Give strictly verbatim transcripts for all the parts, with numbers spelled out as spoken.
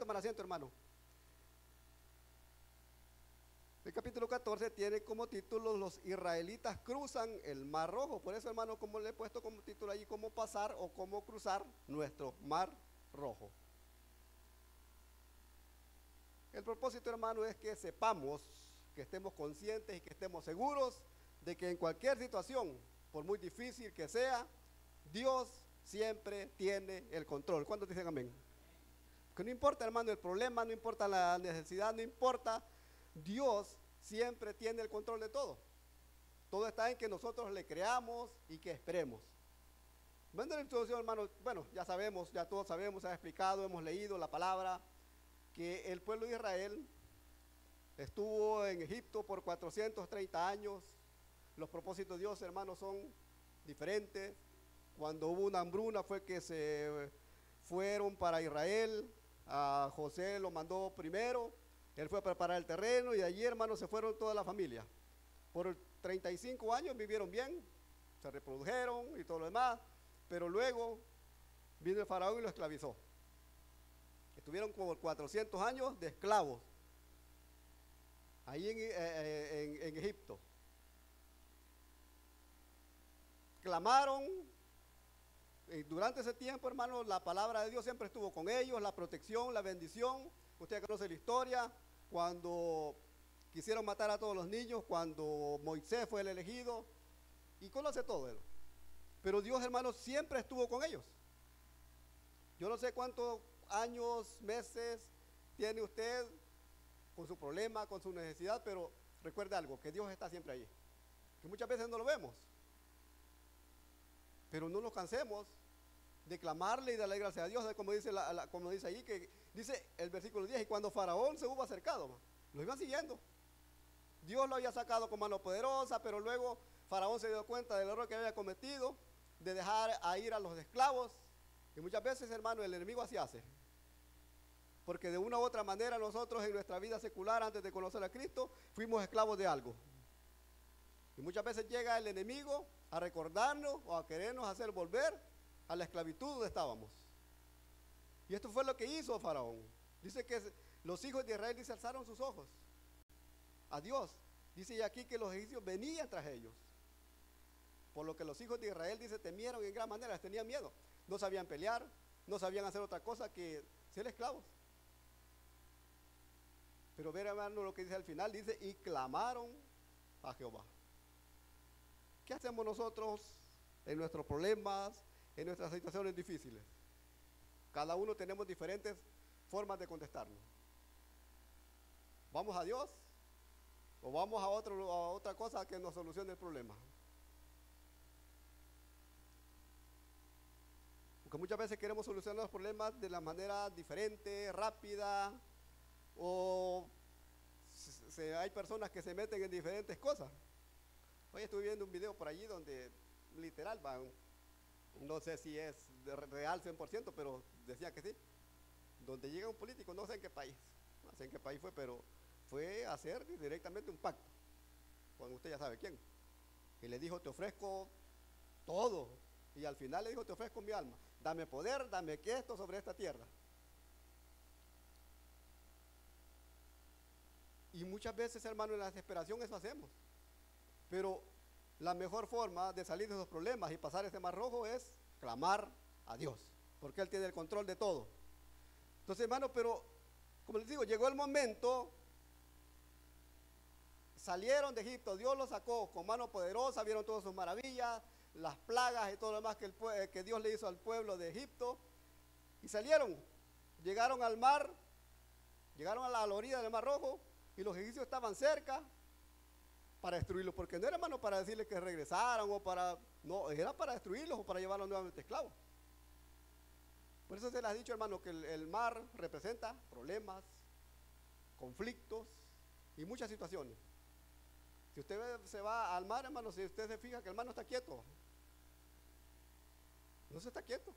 tomar asiento, hermano. El capítulo catorce tiene como título: los israelitas cruzan el Mar Rojo. Por eso, hermano, como le he puesto como título allí, cómo pasar o cómo cruzar nuestro Mar Rojo. El propósito, hermano, es que sepamos, que estemos conscientes y que estemos seguros de que en cualquier situación, por muy difícil que sea, Dios siempre tiene el control. ¿Cuántos dicen amén? Que no importa, hermano, el problema, no importa la necesidad, no importa, Dios siempre tiene el control de todo. Todo está en que nosotros le creamos y que esperemos. Viendo la introducción, hermano, bueno, ya sabemos, ya todos sabemos, se ha explicado, hemos leído la palabra, que el pueblo de Israel estuvo en Egipto por cuatrocientos treinta años. Los propósitos de Dios, hermanos, son diferentes. Cuando hubo una hambruna fue que se fueron para Israel. A José lo mandó primero, él fue a preparar el terreno y de allí, hermanos, se fueron toda la familia. Por treinta y cinco años vivieron bien, se reprodujeron y todo lo demás, pero luego vino el faraón y lo esclavizó. Estuvieron como cuatrocientos años de esclavos ahí en, eh, en, en Egipto. Clamaron. Y durante ese tiempo, hermano, la palabra de Dios siempre estuvo con ellos, la protección, la bendición. Usted conoce la historia, cuando quisieron matar a todos los niños, cuando Moisés fue el elegido, y conoce todo él. Pero Dios, hermano, siempre estuvo con ellos. Yo no sé cuántos años, meses tiene usted con su problema, con su necesidad, pero recuerde algo, que Dios está siempre ahí, que muchas veces no lo vemos, pero no nos cansemos de clamarle y de darle gracias a Dios, como dice, la, la, como dice ahí, que dice el versículo diez, y cuando Faraón se hubo acercado, lo iban siguiendo. Dios lo había sacado con mano poderosa, pero luego Faraón se dio cuenta del error que había cometido, de dejar a ir a los esclavos, y muchas veces, hermano, el enemigo así hace, porque de una u otra manera nosotros en nuestra vida secular, antes de conocer a Cristo, fuimos esclavos de algo. Y muchas veces llega el enemigo a recordarnos o a querernos hacer volver a la esclavitud donde estábamos. Y esto fue lo que hizo Faraón. Dice que los hijos de Israel, dice, alzaron sus ojos a Dios. Dice aquí que los egipcios venían tras ellos. Por lo que los hijos de Israel, dice, temieron en gran manera, les tenían miedo. No sabían pelear, no sabían hacer otra cosa que ser esclavos. Pero ver, hermano, lo que dice al final, dice, y clamaron a Jehová. ¿Qué hacemos nosotros en nuestros problemas, en nuestras situaciones difíciles? Cada uno tenemos diferentes formas de contestarnos. ¿Vamos a Dios o vamos a, otro, a otra cosa que nos solucione el problema? Porque muchas veces queremos solucionar los problemas de la manera diferente, rápida, o se, se, hay personas que se meten en diferentes cosas. Hoy estuve viendo un video por allí donde literal van, no sé si es real cien por ciento, pero decía que sí, donde llega un político, no sé en qué país, no sé en qué país fue, pero fue a hacer directamente un pacto con usted ya sabe quién, y le dijo, te ofrezco todo, y al final le dijo, te ofrezco mi alma, dame poder, dame que esto sobre esta tierra. Y muchas veces, hermano, en la desesperación eso hacemos. Pero la mejor forma de salir de esos problemas y pasar ese mar rojo es clamar a Dios, porque Él tiene el control de todo. Entonces, hermano, pero como les digo, llegó el momento, salieron de Egipto, Dios los sacó con mano poderosa, vieron todas sus maravillas, las plagas y todo lo demás que, el, que Dios le hizo al pueblo de Egipto, y salieron, llegaron al mar, llegaron a la, a la orilla del mar rojo, y los egipcios estaban cerca para destruirlos, porque no era, hermano, para decirles que regresaran o para, no, era para destruirlos o para llevarlos nuevamente esclavos. Por eso se les ha dicho, hermano, que el, el mar representa problemas, conflictos y muchas situaciones. Si usted se va al mar, hermano, si usted se fija que el mar no está quieto, no se está quieto.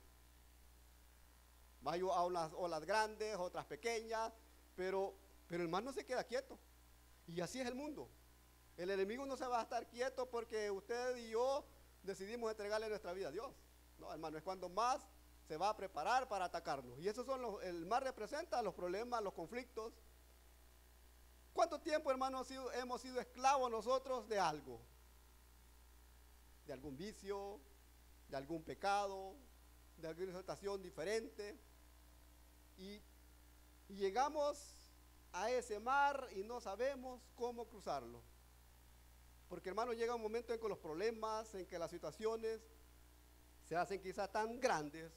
Hay unas olas grandes, otras pequeñas, pero, pero el mar no se queda quieto. Y así es el mundo. El enemigo no se va a estar quieto porque usted y yo decidimos entregarle nuestra vida a Dios. No, hermano, es cuando más se va a preparar para atacarnos. Y esos son los, el mar representa los problemas, los conflictos. ¿Cuánto tiempo, hermanos, sido, hemos sido esclavos nosotros de algo? De algún vicio, de algún pecado, de alguna situación diferente. Y, y llegamos a ese mar y no sabemos cómo cruzarlo. Porque, hermano, llega un momento en que los problemas, en que las situaciones se hacen quizás tan grandes,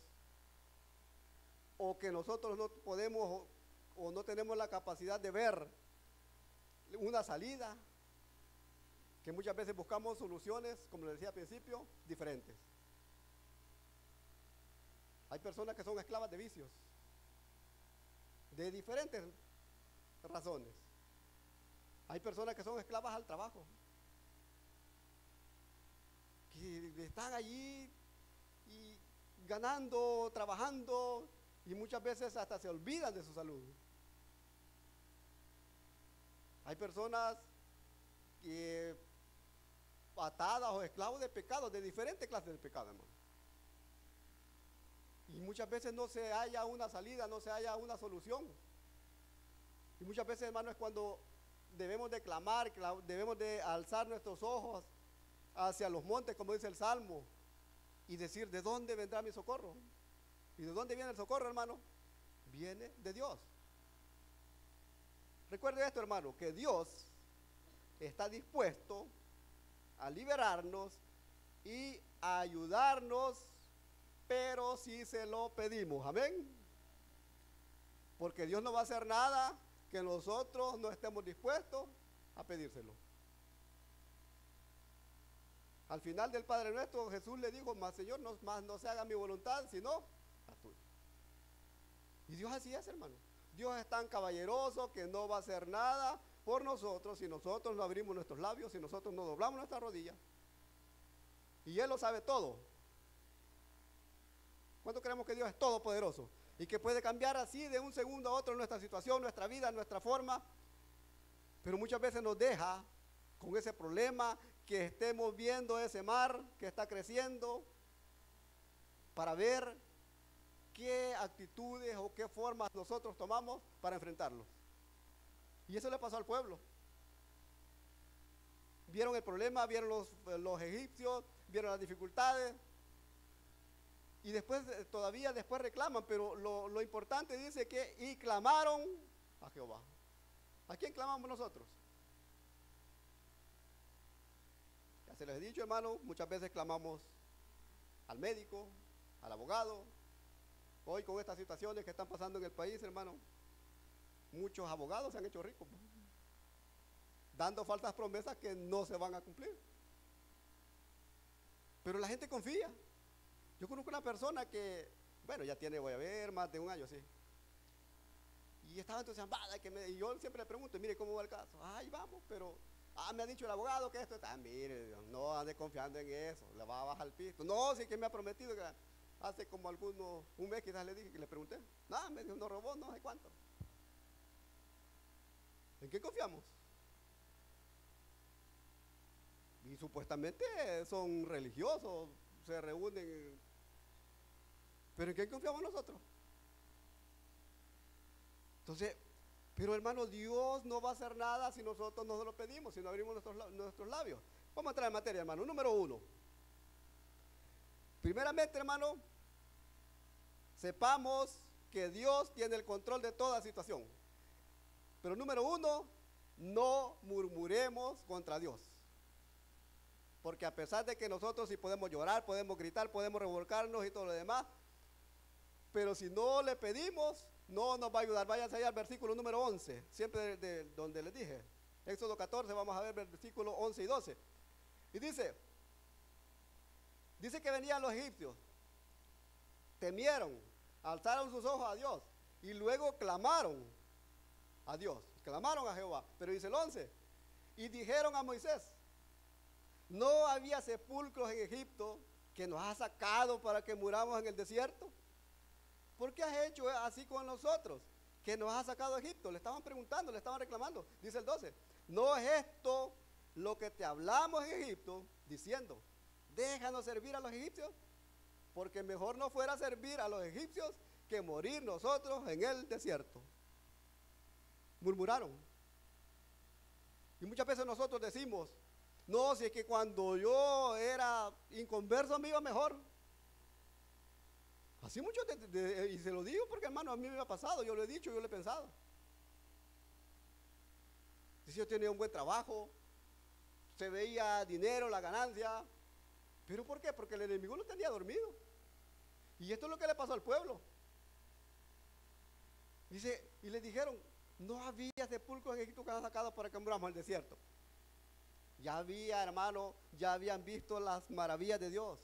o que nosotros no podemos o, o no tenemos la capacidad de ver una salida, que muchas veces buscamos soluciones, como les decía al principio, diferentes. Hay personas que son esclavas de vicios, de diferentes razones. Hay personas que son esclavas al trabajo, que están allí y ganando, trabajando, y muchas veces hasta se olvidan de su salud. Hay personas que atadas o esclavos de pecados, de diferentes clases de pecado, hermano. Y muchas veces no se halla una salida, no se halla una solución. Y muchas veces, hermano, es cuando debemos de clamar, debemos de alzar nuestros ojos hacia los montes, como dice el Salmo, y decir, ¿de dónde vendrá mi socorro? ¿Y de dónde viene el socorro, hermano? Viene de Dios. Recuerde esto, hermano, que Dios está dispuesto a liberarnos y a ayudarnos, pero si se lo pedimos, amén. Porque Dios no va a hacer nada que nosotros no estemos dispuestos a pedírselo. Al final del Padre Nuestro, Jesús le dijo, más Señor, no, más no se haga mi voluntad, sino la tuya. Y Dios así es, hermano. Dios es tan caballeroso que no va a hacer nada por nosotros si nosotros no abrimos nuestros labios, si nosotros no doblamos nuestras rodillas. Y Él lo sabe todo. ¿Cuánto creemos que Dios es todopoderoso? Y que puede cambiar así de un segundo a otro nuestra situación, nuestra vida, nuestra forma. Pero muchas veces nos deja con ese problema, que estemos viendo ese mar que está creciendo, para ver qué actitudes o qué formas nosotros tomamos para enfrentarlo. Y eso le pasó al pueblo. Vieron el problema, vieron los, los egipcios, vieron las dificultades, y después, todavía después reclaman, pero lo, lo importante dice que, y clamaron a Jehová. ¿A quién clamamos nosotros? Ya se les he dicho, hermano, muchas veces clamamos al médico, al abogado. Hoy con estas situaciones que están pasando en el país, hermano, muchos abogados se han hecho ricos, dando falsas promesas que no se van a cumplir. Pero la gente confía. Yo conozco una persona que, bueno, ya tiene, voy a ver, más de un año, sí. Y estaba entusiasmada, que me, y yo siempre le pregunto, mire, ¿cómo va el caso? Ay, vamos, pero, ah, me ha dicho el abogado que esto está, mire, Dios, no ande confiando en eso, le va a bajar el piso. No, sí que me ha prometido que hace como algunos, un mes quizás le dije, que le pregunté. No, me dijo, no robó, no sé cuánto. ¿En qué confiamos? Y supuestamente son religiosos, se reúnen, pero ¿en qué confiamos nosotros? Entonces, pero hermano, Dios no va a hacer nada si nosotros no se lo pedimos, si no abrimos nuestros, nuestros labios. Vamos a entrar en materia, hermano. Número uno. Primeramente, hermano, sepamos que Dios tiene el control de toda situación. Pero número uno, no murmuremos contra Dios. Porque a pesar de que nosotros sí podemos llorar, podemos gritar, podemos revolcarnos y todo lo demás, pero si no le pedimos, no nos va a ayudar. Váyanse allá al versículo número once, siempre de, de donde les dije. Éxodo catorce, vamos a ver el versículo once y doce. Y dice, dice que venían los egipcios, temieron, alzaron sus ojos a Dios y luego clamaron a Dios, clamaron a Jehová. Pero dice el once, y dijeron a Moisés, ¿no había sepulcros en Egipto que nos has sacado para que muramos en el desierto? ¿Por qué has hecho así con nosotros, que nos has sacado de Egipto? Le estaban preguntando, le estaban reclamando. Dice el doce, ¿no es esto lo que te hablamos en Egipto, diciendo, déjanos servir a los egipcios? porque mejor nos fuera servir a los egipcios que morir nosotros en el desierto. Murmuraron. Y muchas veces nosotros decimos, no, si es que cuando yo era inconverso me iba mejor. Así mucho, de, de, y se lo digo porque, hermano, a mí me ha pasado, yo lo he dicho, yo lo he pensado. Si yo tenía un buen trabajo, se veía dinero, la ganancia. ¿Pero por qué? Porque el enemigo lo tenía dormido. Y esto es lo que le pasó al pueblo. Dice, y le dijeron, no había sepulcros en Egipto que han sacado para que muramos al desierto. Ya había, hermano, ya habían visto las maravillas de Dios.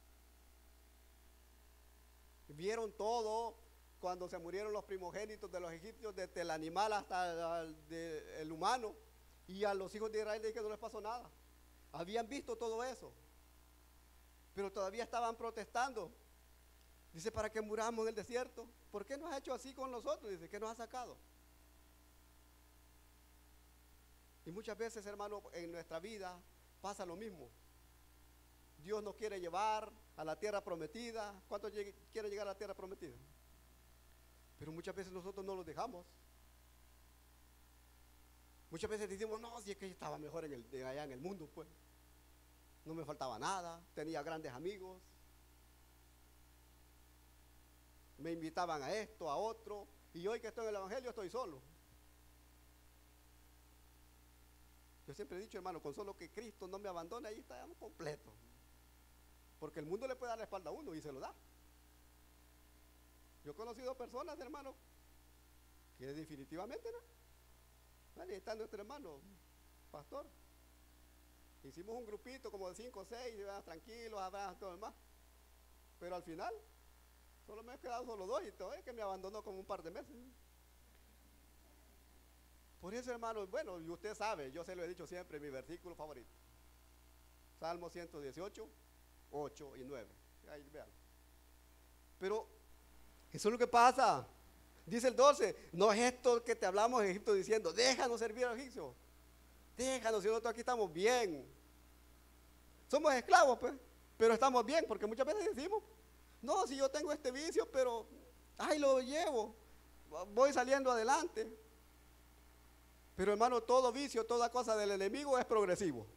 Vieron todo cuando se murieron los primogénitos de los egipcios, desde el animal hasta el, de, el humano. Y a los hijos de Israel les que no les pasó nada. Habían visto todo eso. Pero todavía estaban protestando. Dice, para que muramos en el desierto. ¿Por qué nos ha hecho así con nosotros? Dice, ¿qué nos ha sacado? Y muchas veces, hermano, en nuestra vida pasa lo mismo. Dios nos quiere llevar a la tierra prometida. ¿Cuántos quieren llegar a la tierra prometida? Pero muchas veces nosotros no los dejamos. Muchas veces decimos, no, si es que yo estaba mejor en el, allá en el mundo, pues. No me faltaba nada, tenía grandes amigos. Me invitaban a esto, a otro. Y hoy que estoy en el evangelio estoy solo. Yo siempre he dicho, hermano, con solo que Cristo no me abandone, ahí estamos completos. Porque el mundo le puede dar la espalda a uno y se lo da. Yo he conocido personas, hermano, que definitivamente no. Ahí está nuestro hermano, pastor. Hicimos un grupito como de cinco o seis, tranquilos, abrazos, todo lo demás. Pero al final, solo me he quedado solo dos y todo es que me abandonó como un par de meses. Por eso, hermano, bueno, y usted sabe, yo se lo he dicho siempre, mi versículo favorito. Salmo ciento dieciocho, ocho y nueve. Ahí vean. Pero eso es lo que pasa. Dice el doce, no es esto que te hablamos en Egipto diciendo, déjanos servir a los egipcios. Déjanos, si nosotros aquí estamos bien. Somos esclavos, pues, pero estamos bien, porque muchas veces decimos, no, si yo tengo este vicio, pero, ay, lo llevo, voy saliendo adelante. Pero, hermano, todo vicio, toda cosa del enemigo es progresivo.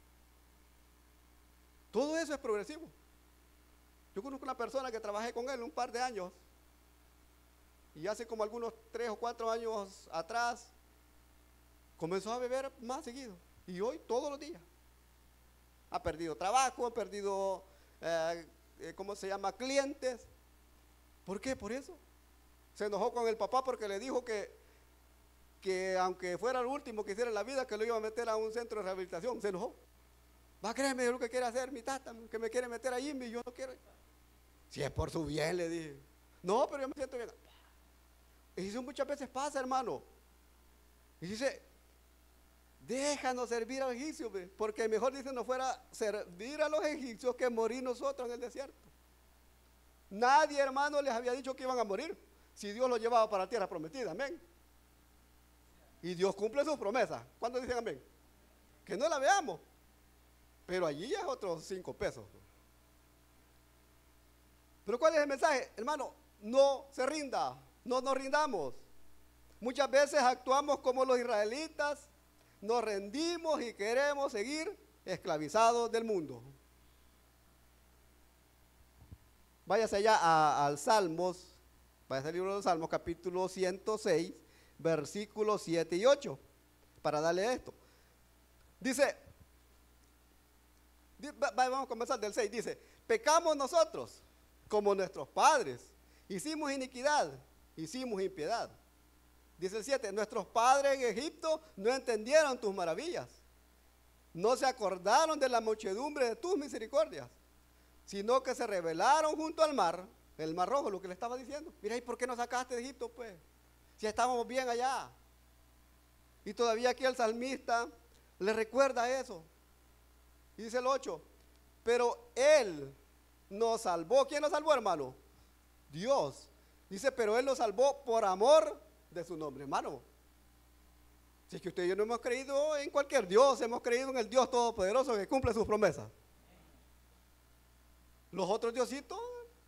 Todo eso es progresivo. Yo conozco una persona que trabajé con él un par de años, y hace como algunos tres o cuatro años atrás, comenzó a beber más seguido, y hoy todos los días. Ha perdido trabajo, ha perdido, eh, eh, ¿cómo se llama?, clientes. ¿Por qué? Por eso. Se enojó con el papá porque le dijo que, que aunque fuera el último que hiciera en la vida, que lo iba a meter a un centro de rehabilitación. Se enojó. Va a creerme lo que quiere hacer mi tata, que me quiere meter ahí y yo no quiero. Si es por su bien, le dije. No, pero yo me siento bien. Y eso muchas veces pasa, hermano. Y dice, déjanos servir a los egipcios, porque mejor dice no fuera servir a los egipcios que morir nosotros en el desierto. Nadie, hermano, les había dicho que iban a morir si Dios los llevaba para la tierra prometida, amén. Y Dios cumple sus promesas. ¿Cuántos dicen amén? Que no la veamos, pero allí es otros cinco pesos. Pero ¿cuál es el mensaje? Hermano, no se rinda, no nos rindamos. Muchas veces actuamos como los israelitas, nos rendimos y queremos seguir esclavizados del mundo. Váyase allá a, al Salmos, váyase al libro de los Salmos, capítulo ciento seis, versículos siete y ocho, para darle esto. Dice, vamos a comenzar del seis, dice, pecamos nosotros como nuestros padres, hicimos iniquidad, hicimos impiedad. Dice el siete, nuestros padres en Egipto no entendieron tus maravillas, no se acordaron de la muchedumbre de tus misericordias, sino que se rebelaron junto al mar, el mar rojo, lo que le estaba diciendo. Mira, ¿y por qué nos sacaste de Egipto, pues? Si estábamos bien allá. Y todavía aquí el salmista le recuerda eso. Y dice el ocho, pero Él nos salvó. ¿Quién nos salvó, hermano? Dios. Dice, pero Él nos salvó por amor de su nombre, hermano. Si es que usted y yo no hemos creído en cualquier Dios, hemos creído en el Dios Todopoderoso que cumple sus promesas. Los otros diositos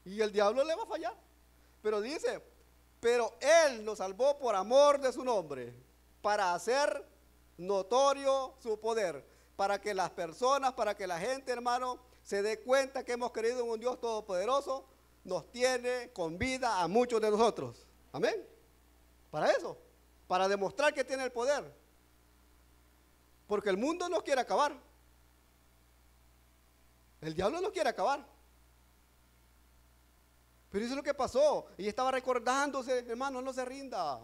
Y el diablo le va a fallar. Pero dice, pero Él nos salvó por amor de su nombre, para hacer notorio su poder, para que las personas, para que la gente, hermano, se dé cuenta que hemos creído en un Dios todopoderoso, nos tiene con vida a muchos de nosotros. Amén. Para eso, para demostrar que tiene el poder. Porque el mundo nos quiere acabar. El diablo nos quiere acabar. Pero eso es lo que pasó. Y estaba recordándose, hermano, no se rinda.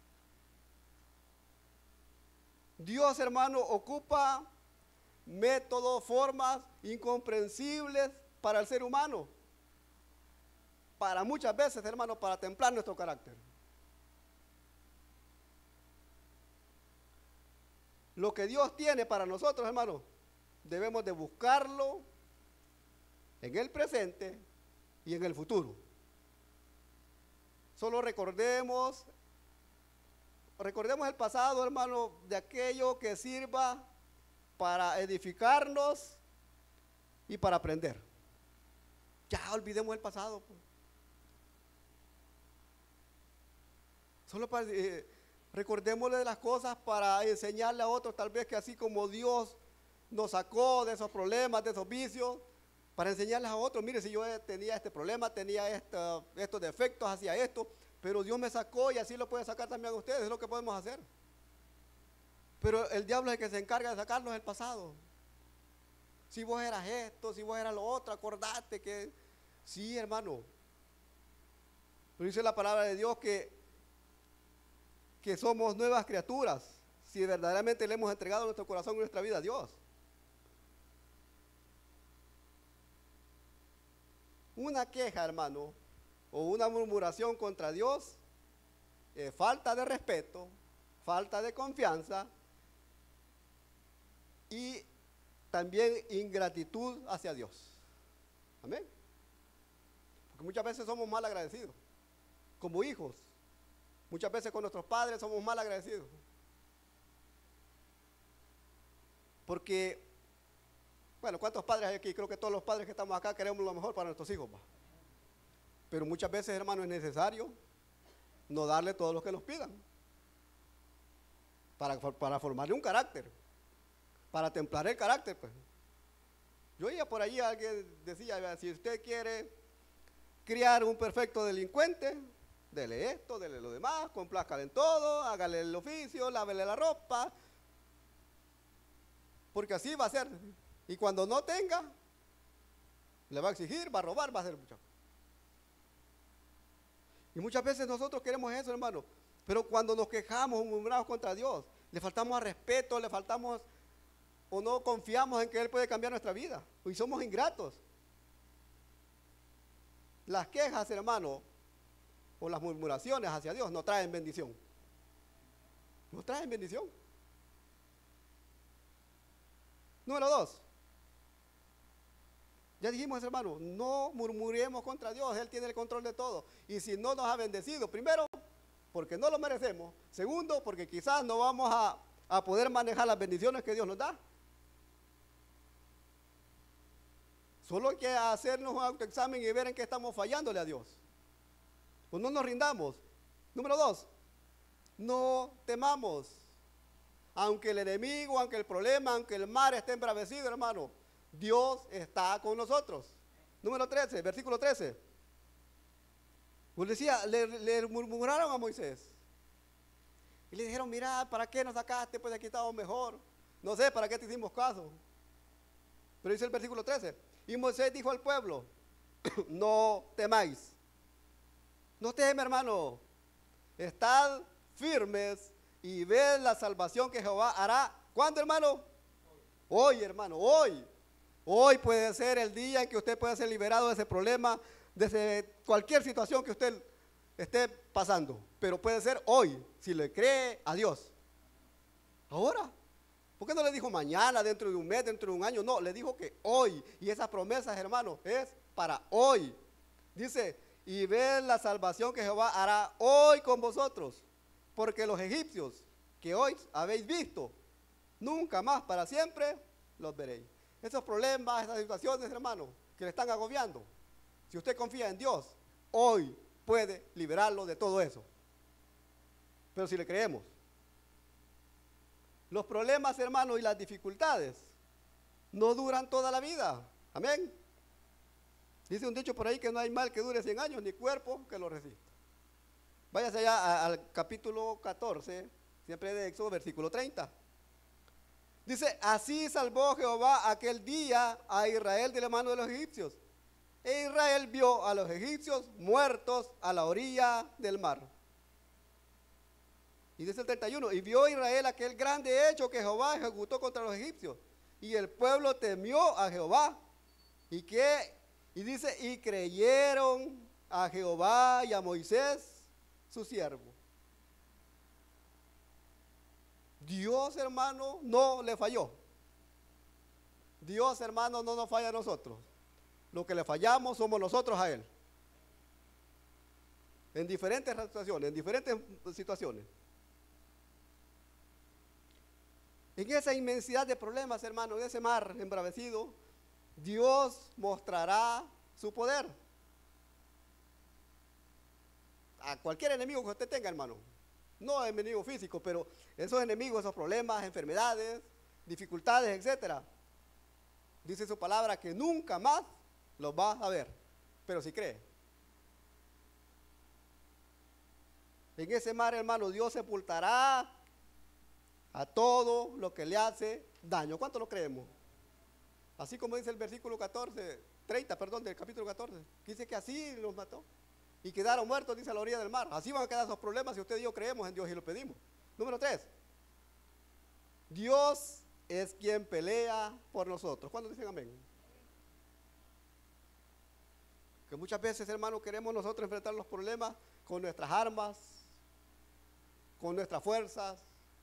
Dios, hermano, ocupa métodos, formas incomprensibles para el ser humano. Para muchas veces, hermano, para templar nuestro carácter. Lo que Dios tiene para nosotros, hermano, debemos de buscarlo en el presente y en el futuro. Solo recordemos, recordemos el pasado, hermano, de aquello que sirva para edificarnos y para aprender. Ya olvidemos el pasado, pues. Solo para, eh, recordémosle de las cosas para enseñarle a otros, tal vez que así como Dios nos sacó de esos problemas, de esos vicios, para enseñarles a otros, mire, si yo tenía este problema, tenía esta, estos defectos, hacía esto, pero Dios me sacó y así lo puede sacar también a ustedes, es lo que podemos hacer. Pero el diablo es el que se encarga de sacarnos el pasado. Si vos eras esto, si vos eras lo otro, acordate que, sí, hermano. Pero dice la palabra de Dios que, que somos nuevas criaturas, si verdaderamente le hemos entregado nuestro corazón y nuestra vida a Dios. Una queja, hermano, o una murmuración contra Dios, eh, falta de respeto, falta de confianza y también ingratitud hacia Dios. Amén. Porque muchas veces somos mal agradecidos, como hijos. Muchas veces con nuestros padres somos mal agradecidos. Porque, bueno, ¿cuántos padres hay aquí? Creo que todos los padres que estamos acá queremos lo mejor para nuestros hijos, ¿va? Pero muchas veces, hermano, es necesario no darle todo lo que nos pidan. Para, para formarle un carácter. Para templar el carácter, pues. Yo oía por allí, alguien decía, si usted quiere criar un perfecto delincuente, dele esto, dele lo demás, complázcale en todo, hágale el oficio, lávele la ropa, porque así va a ser. Y cuando no tenga, le va a exigir, va a robar, va a hacer mucho. Y muchas veces nosotros queremos eso, hermano, pero cuando nos quejamos, murmuramos contra Dios, le faltamos a respeto, le faltamos o no confiamos en que Él puede cambiar nuestra vida, y somos ingratos. Las quejas, hermano, o las murmuraciones hacia Dios no traen bendición. No traen bendición. Número dos. Ya dijimos, hermano, no murmuremos contra Dios, Él tiene el control de todo. Y si no nos ha bendecido, primero, porque no lo merecemos. Segundo, porque quizás no vamos a, a poder manejar las bendiciones que Dios nos da. Solo hay que hacernos un autoexamen y ver en qué estamos fallándole a Dios. Pues no nos rindamos. Número dos, no temamos. Aunque el enemigo, aunque el problema, aunque el mar esté embravecido, hermano, Dios está con nosotros. Número trece, versículo trece. Pues decía, le, le murmuraron a Moisés. Y le dijeron, mira, ¿para qué nos sacaste? Pues aquí estábamos mejor. No sé, ¿para qué te hicimos caso? Pero dice el versículo trece. Y Moisés dijo al pueblo, no temáis. No temen, hermano. Estad firmes y ved la salvación que Jehová hará. ¿Cuándo, hermano? Hoy, hermano, hoy. Hoy puede ser el día en que usted pueda ser liberado de ese problema, de cualquier situación que usted esté pasando. Pero puede ser hoy, si le cree a Dios. Ahora. ¿Por qué no le dijo mañana, dentro de un mes, dentro de un año? No, le dijo que hoy. Y esas promesas, hermano, es para hoy. Dice, y ved la salvación que Jehová hará hoy con vosotros. Porque los egipcios que hoy habéis visto, nunca más para siempre los veréis. Esos problemas, esas situaciones, hermano, que le están agobiando, Si usted confía en Dios, hoy puede liberarlo de todo eso. Pero si le creemos. Los problemas, hermanos, y las dificultades no duran toda la vida. Amén. Dice un dicho por ahí que no hay mal que dure cien años, ni cuerpo que lo resista. Váyase allá a, al capítulo catorce, siempre de Éxodo, versículo treinta. Dice, así salvó Jehová aquel día a Israel de la mano de los egipcios. E Israel vio a los egipcios muertos a la orilla del mar. Y dice el treinta y uno, y vio Israel aquel grande hecho que Jehová ejecutó contra los egipcios. Y el pueblo temió a Jehová. Y que, y dice, y creyeron a Jehová y a Moisés, su siervo. Dios, hermano, no le falló. Dios, hermano, no nos falla a nosotros. Lo que le fallamos somos nosotros a Él. En diferentes situaciones, en diferentes situaciones. En esa inmensidad de problemas, hermano, en ese mar embravecido, Dios mostrará su poder. A cualquier enemigo que usted tenga, hermano. No enemigo físico, pero esos enemigos, esos problemas, enfermedades, dificultades, etcétera. Dice su palabra que nunca más los va a ver, pero si cree. En ese mar, hermano, Dios sepultará a todo lo que le hace daño. ¿Cuánto lo creemos? Así como dice el versículo catorce, treinta, perdón, del capítulo catorce. Dice que así los mató. Y quedaron muertos, dice, a la orilla del mar. Así van a quedar esos problemas si usted y yo creemos en Dios y lo pedimos. Número tres. Dios es quien pelea por nosotros. ¿Cuándo dicen amén? Que muchas veces, hermano, queremos nosotros enfrentar los problemas con nuestras armas, con nuestras fuerzas,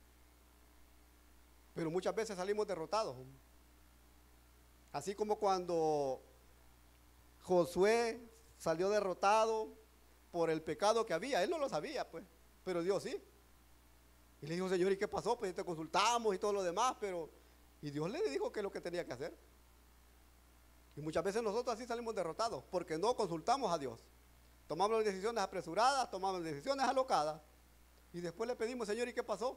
pero muchas veces salimos derrotados. Así como cuando Josué salió derrotado por el pecado que había, él no lo sabía, pues, pero Dios sí. Y le dijo, Señor, ¿y qué pasó? Pues te consultamos y todo lo demás, pero, y Dios le dijo qué es lo que tenía que hacer. Y muchas veces nosotros así salimos derrotados, porque no consultamos a Dios. Tomamos decisiones apresuradas, tomamos decisiones alocadas, y después le pedimos, Señor, ¿y qué pasó?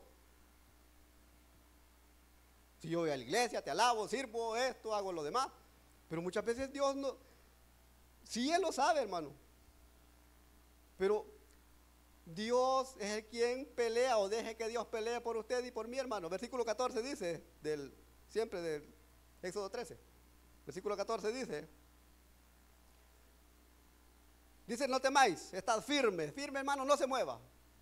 Si yo voy a la iglesia, te alabo, sirvo esto, hago lo demás. Pero muchas veces Dios no, sí Él lo sabe, hermano. Pero Dios es el quien pelea, o deje que Dios pelee por usted y por mí, hermano. Versículo catorce dice, del, siempre del Éxodo trece. Versículo catorce dice, dice, no temáis, estad firme, firme, hermano, no se mueva.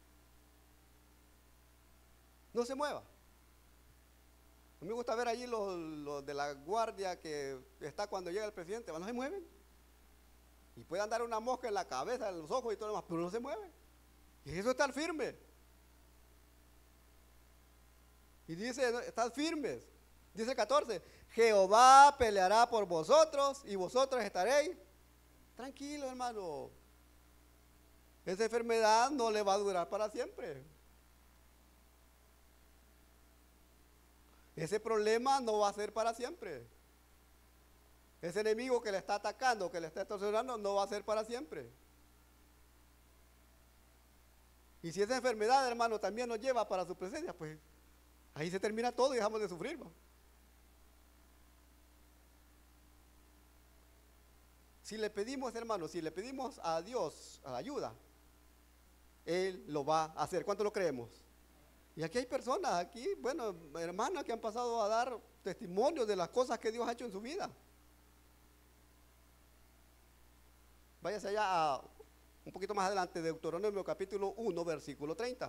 No se mueva. A mí me gusta ver allí los, los de la guardia que está cuando llega el presidente, no se mueven. Y puede andar una mosca en la cabeza, en los ojos y todo lo demás, pero no se mueve. Y eso es estar firme. Y dice, estad firmes. Dice el catorce, Jehová peleará por vosotros y vosotros estaréis tranquilos, hermano. Esa enfermedad no le va a durar para siempre. Ese problema no va a ser para siempre. Ese enemigo que le está atacando, que le está extorsionando, no va a ser para siempre. Y si esa enfermedad, hermano, también nos lleva para su presencia, pues ahí se termina todo y dejamos de sufrir, ¿no? Si le pedimos, hermano, si le pedimos a Dios a ayuda, Él lo va a hacer. ¿Cuánto lo creemos? Y aquí hay personas, aquí, bueno, hermanas que han pasado a dar testimonio de las cosas que Dios ha hecho en su vida. Váyase allá a, un poquito más adelante, Deuteronomio capítulo uno, versículo treinta.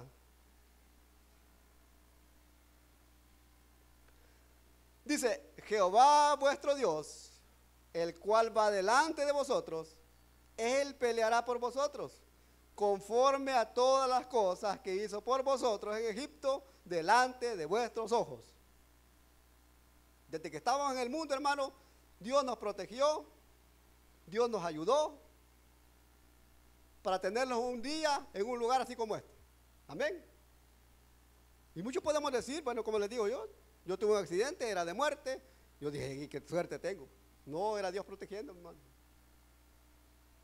Dice, Jehová vuestro Dios, el cual va delante de vosotros, Él peleará por vosotros, conforme a todas las cosas que hizo por vosotros en Egipto, delante de vuestros ojos. Desde que estábamos en el mundo, hermano, Dios nos protegió, Dios nos ayudó para tenernos un día en un lugar así como este. Amén. Y muchos podemos decir, bueno, como les digo yo, yo tuve un accidente, era de muerte. Yo dije, qué suerte tengo. No, era Dios protegiendo, hermano.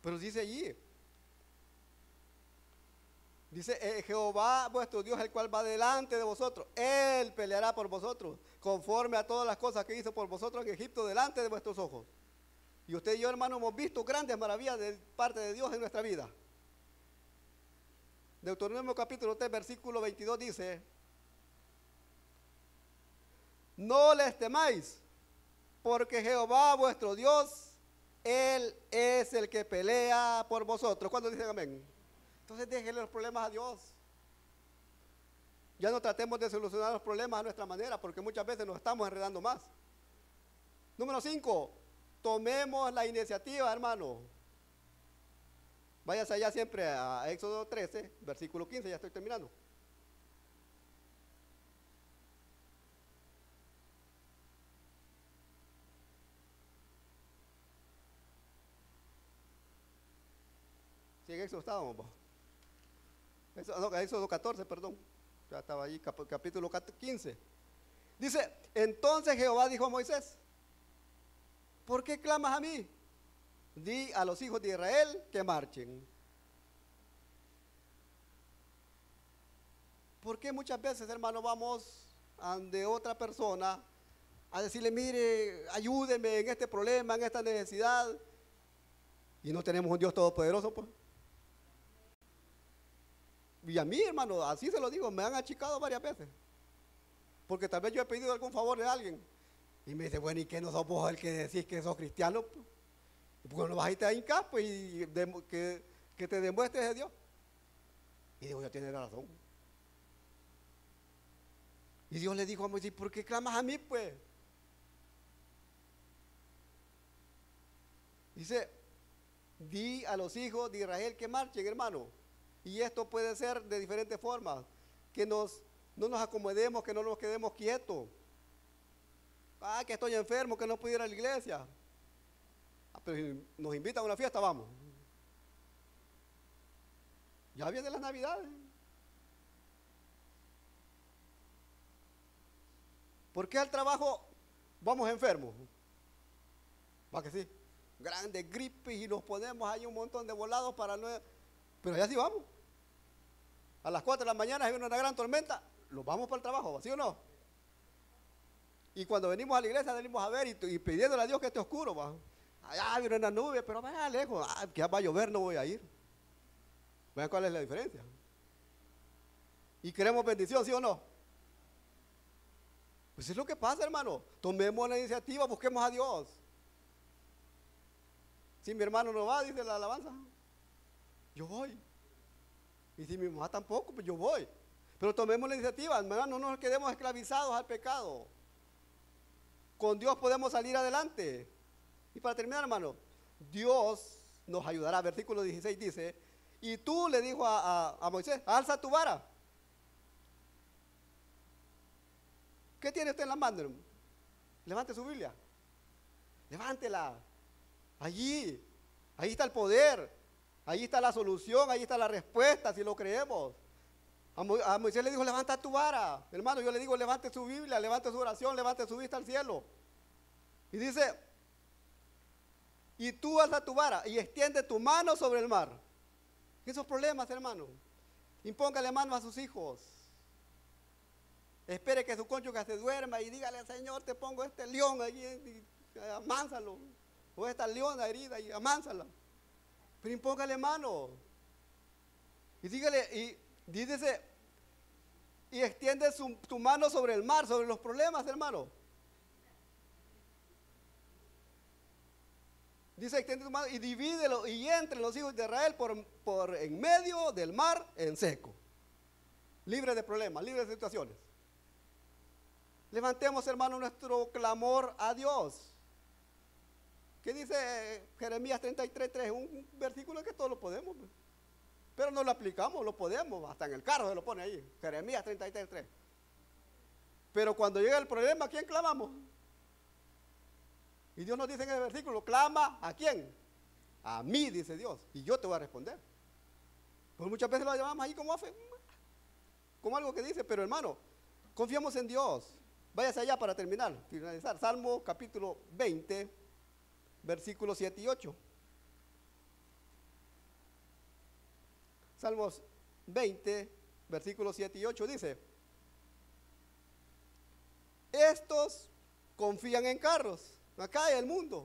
Pero dice allí, dice eh, Jehová vuestro Dios, el cual va delante de vosotros. Él peleará por vosotros, conforme a todas las cosas que hizo por vosotros en Egipto, delante de vuestros ojos. Y usted y yo, hermano, hemos visto grandes maravillas de parte de Dios en nuestra vida. Deuteronomio capítulo tres, versículo veintidós dice: no les temáis, porque Jehová vuestro Dios, Él es el que pelea por vosotros. ¿Cuándo dicen amén? Entonces déjenle los problemas a Dios. Ya no tratemos de solucionar los problemas a nuestra manera, porque muchas veces nos estamos enredando más. Número cinco, tomemos la iniciativa, hermano. Váyase allá siempre a Éxodo trece, versículo quince, ya estoy terminando. Sí, en Éxodo estábamos. Éxodo, no, Éxodo catorce, perdón. Ya estaba ahí, cap, capítulo quince. Dice, entonces Jehová dijo a Moisés: ¿por qué clamas a mí? Di a los hijos de Israel que marchen. ¿Por qué muchas veces, hermano, vamos ante otra persona a decirle, mire, ayúdeme en este problema, en esta necesidad, y no tenemos un Dios todopoderoso, pues? Y a mí, hermano, así se lo digo, me han achicado varias veces, porque tal vez yo he pedido algún favor de alguien, y me dice, bueno, ¿y qué no sos vos el que decís que sos cristiano? Porque no vas a irte a hincar, pues, y de, que, que te demuestres de Dios. Y digo, yo tiene razón. Y Dios le dijo a Moisés, ¿por qué clamas a mí, pues? Dice, di a los hijos de Israel que marchen, hermano. Y esto puede ser de diferentes formas. Que nos, no nos acomodemos, que no nos quedemos quietos. Ah, que estoy enfermo, que no puedo ir a la iglesia. Ah, pero si nos invitan a una fiesta, vamos. Ya viene las navidades. ¿Por qué al trabajo vamos enfermos? Va que sí. Grandes gripes y nos ponemos ahí un montón de volados para no... Pero allá sí vamos. A las cuatro de la mañana hay una gran tormenta, nos vamos para el trabajo, ¿sí o no? Y cuando venimos a la iglesia venimos a ver y, y pidiéndole a Dios que esté oscuro, va. Allá viene una nube, pero vaya lejos, ah, que va a llover, no voy a ir. Vean cuál es la diferencia. Y queremos bendición, ¿sí o no? Pues es lo que pasa, hermano. Tomemos la iniciativa, busquemos a Dios. Si mi hermano no va, dice la alabanza, yo voy. Y si mi mamá tampoco, pues yo voy. Pero tomemos la iniciativa, hermano, no nos quedemos esclavizados al pecado. Con Dios podemos salir adelante. Y para terminar, hermano, Dios nos ayudará. Versículo dieciséis dice, y tú le dijo a, a, a Moisés, alza tu vara. ¿Qué tiene usted en la mano, hermano? Levante su Biblia. Levántela. Allí, ahí está el poder. Ahí está la solución, ahí está la respuesta, si lo creemos. A, Mo, a Moisés le dijo, levanta tu vara. Hermano, yo le digo, levante su Biblia, levante su oración, levante su vista al cielo. Y dice, y tú alza tu vara y extiende tu mano sobre el mar. Esos problemas, hermano, impóngale mano a sus hijos. Espere que su cónyuge se duerma y dígale, Señor, te pongo este león allí y, y amánsalo. O esta leona herida y amánsala. Pero impóngale mano. Y dígale, y dígase, y extiende su, tu mano sobre el mar, sobre los problemas, hermano. Dice, extiende tu mano y divídelo y entre los hijos de Israel por, por en medio del mar en seco. Libre de problemas, libre de situaciones. Levantemos, hermano, nuestro clamor a Dios. ¿Qué dice Jeremías treinta y tres, tres? Un versículo que todos lo podemos, pero no lo aplicamos, lo podemos, hasta en el carro se lo pone ahí, Jeremías treinta y tres, tres. Pero cuando llega el problema, ¿a quién clamamos? Y Dios nos dice en el versículo, clama ¿a quién? A mí, dice Dios, y yo te voy a responder. Pues muchas veces lo llamamos ahí como, como algo que dice, pero hermano, confiamos en Dios. Váyase allá para terminar, finalizar. Salmo capítulo veinte, versículos siete y ocho. Salmos veinte, versículos siete y ocho dice, estos confían en carros, acá hay el mundo,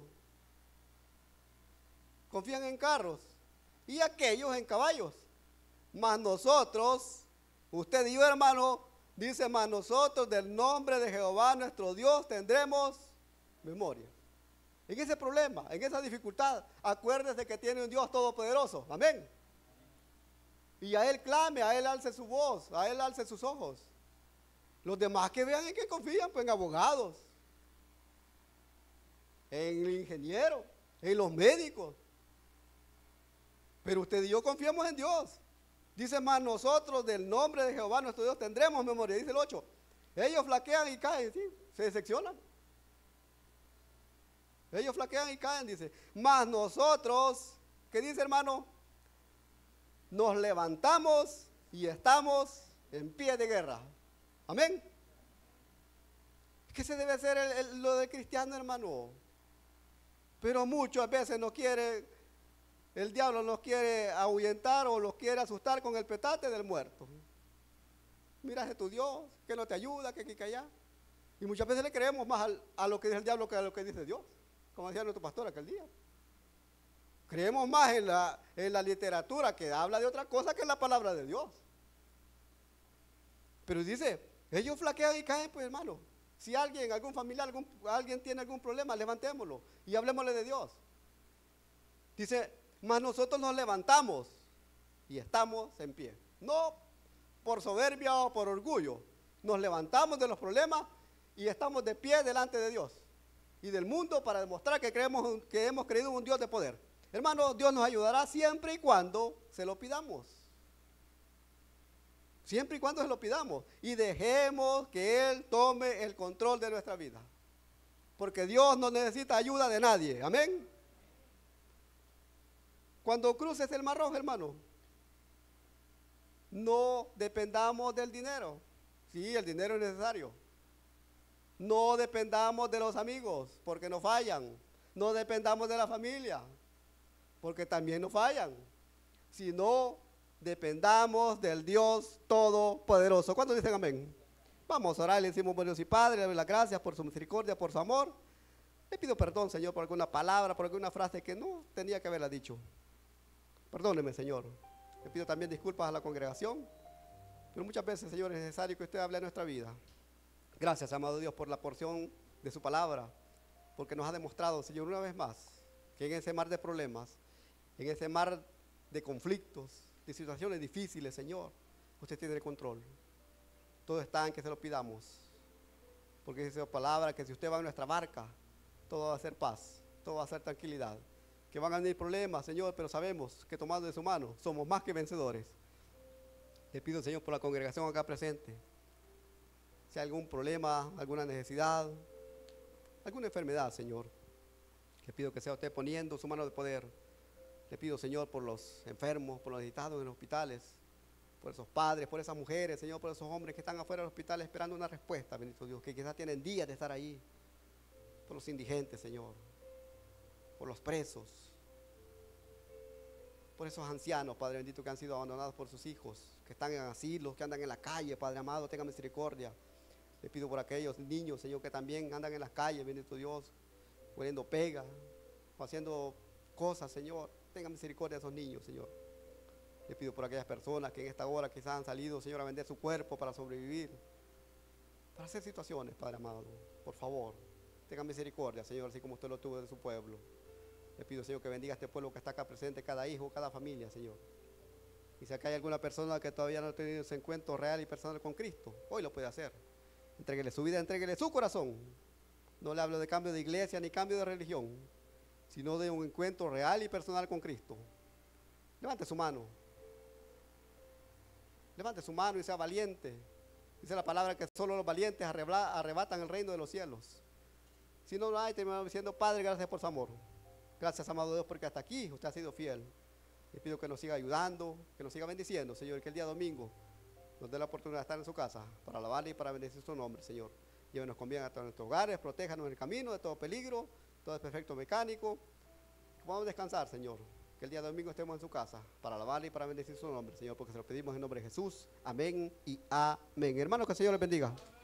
confían en carros, y aquellos en caballos, mas nosotros, usted y yo hermano, dice, mas nosotros del nombre de Jehová nuestro Dios tendremos memoria. En ese problema, en esa dificultad, acuérdese que tiene un Dios todopoderoso, amén. Y a Él clame, a Él alce su voz, a Él alce sus ojos. Los demás que vean en que confían, pues en abogados, en el ingeniero, en los médicos. Pero usted y yo confiamos en Dios. Dice, más nosotros del nombre de Jehová nuestro Dios tendremos memoria. Dice el ocho. Ellos flaquean y caen, ¿sí? Se decepcionan. Ellos flaquean y caen, dice. Mas nosotros, ¿qué dice hermano? Nos levantamos y estamos en pie de guerra. Amén. ¿Qué se debe hacer el, el, lo de cristiano, hermano? Pero muchas veces nos quiere, el diablo nos quiere ahuyentar o los quiere asustar con el petate del muerto. Mira, es tu Dios, que no te ayuda, que aquí, que allá. Y muchas veces le creemos más al, a lo que dice el diablo que a lo que dice Dios, como decía nuestro pastor aquel día. Creemos más en la, en la literatura que habla de otra cosa que en la palabra de Dios. Pero dice, ellos flaquean y caen, pues hermano. Si alguien, algún familiar, algún, alguien tiene algún problema, levantémoslo y hablemosle de Dios. Dice, mas nosotros nos levantamos y estamos en pie. No por soberbia o por orgullo. Nos levantamos de los problemas y estamos de pie delante de Dios y del mundo para demostrar que, creemos, que hemos creído en un Dios de poder. Hermano, Dios nos ayudará siempre y cuando se lo pidamos. Siempre y cuando se lo pidamos. Y dejemos que Él tome el control de nuestra vida. Porque Dios no necesita ayuda de nadie. Amén. Cuando cruces el Mar Rojo, hermano, no dependamos del dinero. Sí, el dinero es necesario. No dependamos de los amigos, porque nos fallan. No dependamos de la familia, porque también nos fallan. Sino dependamos del Dios Todopoderoso. ¿Cuántos dicen amén? Vamos a orar, le decimos, bueno Dios y Padre, le doy las gracias por su misericordia, por su amor. Le pido perdón, Señor, por alguna palabra, por alguna frase que no tenía que haberla dicho. Perdóneme, Señor. Le pido también disculpas a la congregación, pero muchas veces, Señor, es necesario que usted hable en nuestra vida. Gracias, amado Dios, por la porción de su palabra, porque nos ha demostrado, Señor, una vez más, que en ese mar de problemas, en ese mar de conflictos, de situaciones difíciles, Señor, usted tiene el control. Todo está en que se lo pidamos, porque dice su palabra que si usted va en nuestra barca, todo va a ser paz, todo va a ser tranquilidad. Que van a venir problemas, Señor, pero sabemos que tomando de su mano somos más que vencedores. Le pido, Señor, por la congregación acá presente, si hay algún problema, alguna necesidad, alguna enfermedad, Señor, le pido que sea usted poniendo su mano de poder. Le pido, Señor, por los enfermos, por los necesitados en los hospitales, por esos padres, por esas mujeres, Señor, por esos hombres que están afuera del hospital esperando una respuesta, bendito Dios, que quizás tienen días de estar ahí, por los indigentes, Señor, por los presos, por esos ancianos, Padre bendito, que han sido abandonados por sus hijos, que están en asilos, que andan en la calle, Padre amado, tenga misericordia. Le pido por aquellos niños, Señor, que también andan en las calles, bendito Dios, hueliendo pega, o haciendo cosas, Señor. Tenga misericordia de esos niños, Señor. Le pido por aquellas personas que en esta hora quizás han salido, Señor, a vender su cuerpo para sobrevivir, para hacer situaciones, Padre amado. Por favor, tenga misericordia, Señor, así como usted lo tuvo de su pueblo. Le pido, Señor, que bendiga a este pueblo que está acá presente, cada hijo, cada familia, Señor. Y si acá hay alguna persona que todavía no ha tenido ese encuentro real y personal con Cristo, hoy lo puede hacer. Entréguele su vida, entréguele su corazón. No le hablo de cambio de iglesia ni cambio de religión, sino de un encuentro real y personal con Cristo. Levante su mano. Levante su mano y sea valiente. Dice la palabra que solo los valientes arrebatan el reino de los cielos. Si no lo hay, terminamos diciendo, Padre, gracias por su amor. Gracias, amado Dios, porque hasta aquí usted ha sido fiel. Le pido que nos siga ayudando, que nos siga bendiciendo, Señor, que el día domingo nos dé la oportunidad de estar en su casa para alabarle y para bendecir su nombre, Señor. Llévenos con bien a todos nuestros hogares, protéjanos en el camino de todo peligro, todo desperfecto mecánico. Que podamos descansar, Señor. Que que el día domingo estemos en su casa para alabarle y para bendecir su nombre, Señor, porque se lo pedimos en nombre de Jesús. Amén y amén. Hermanos, que el Señor les bendiga.